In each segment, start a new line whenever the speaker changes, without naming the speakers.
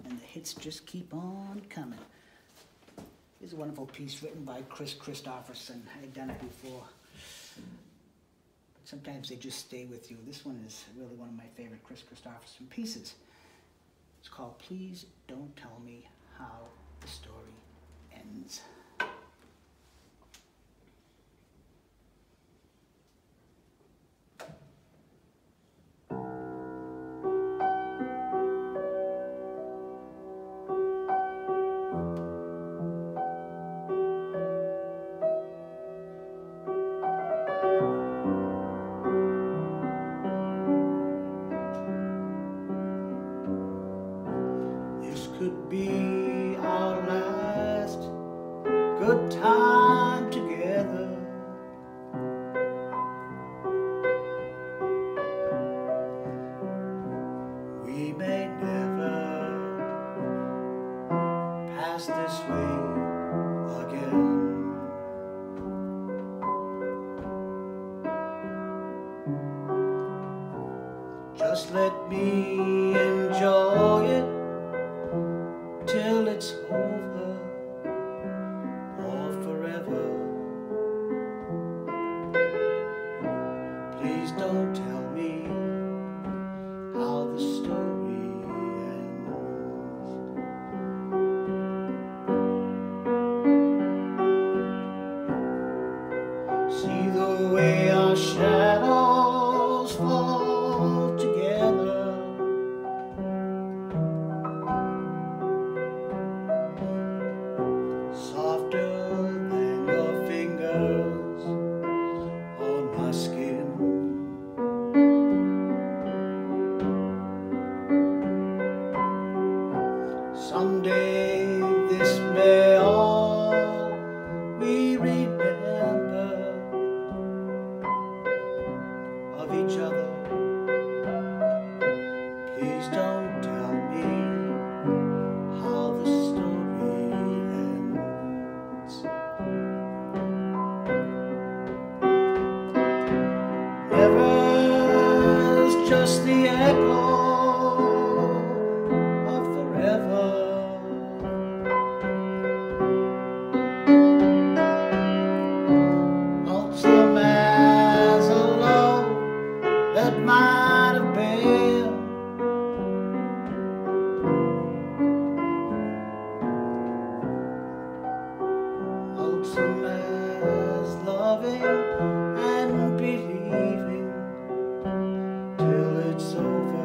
and the hits just keep on coming. Here's a wonderful piece written by Kris Kristofferson. I'd done it before. But sometimes they just stay with you. This one is really one of my favorite Kris Kristofferson pieces. It's called Please Don't Tell Me How the Story Ends. Could be our last good time together. We may never pass this way again. Just let me enjoy it till it's over or forever. Please don't tell me how the story ends. See the way our shadows fall together. Softer than your fingers on my skin. Someday this may all we remember of each other. Please don't tell me how the story ends. Never's just the echo of forever. Lonesome as a love that might have been. Lonesome as loving and believing till it's over.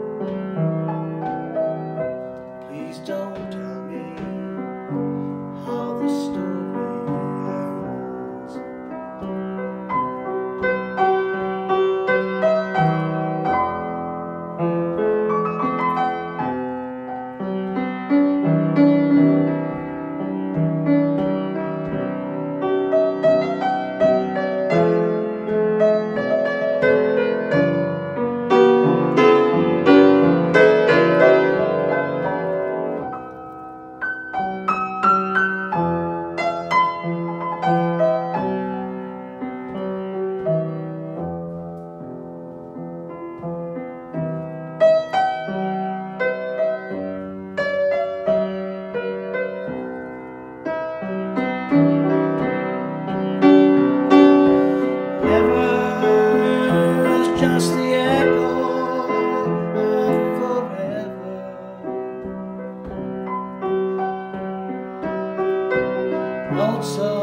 Please don't tell me how the story ends. Just the echo of forever. Lonesome